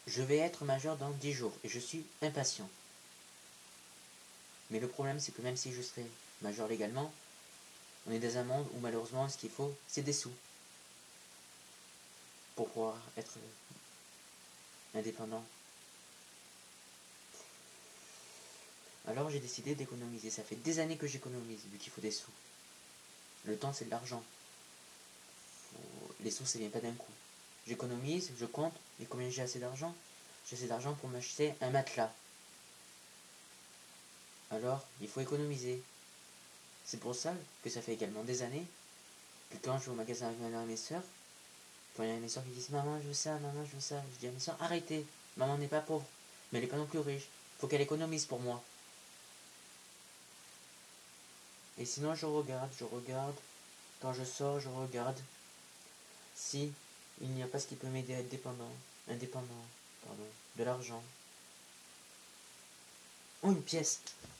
je vais être majeur dans 10 jours et je suis impatient. Mais le problème, c'est que même si je serai majeur légalement, on est dans un monde où malheureusement, ce qu'il faut, c'est des sous pour pouvoir être indépendant. Alors j'ai décidé d'économiser. Ça fait des années que j'économise, vu qu'il faut des sous. Le temps, c'est de l'argent. Les sous, ça vient pas d'un coup. J'économise, je compte, et combien j'ai assez d'argent? J'ai assez d'argent pour m'acheter un matelas. Alors, il faut économiser. C'est pour ça que ça fait également des années que quand je vais au magasin avec mes soeurs, quand il y a mes soeurs qui disent maman je veux ça, maman je veux ça, je dis à mes soeurs arrêtez, maman n'est pas pauvre, mais elle n'est pas non plus riche, faut qu'elle économise pour moi. Et sinon je regarde, quand je sors je regarde si il n'y a pas ce qui peut m'aider à être indépendant, de l'argent. Oh une pièce.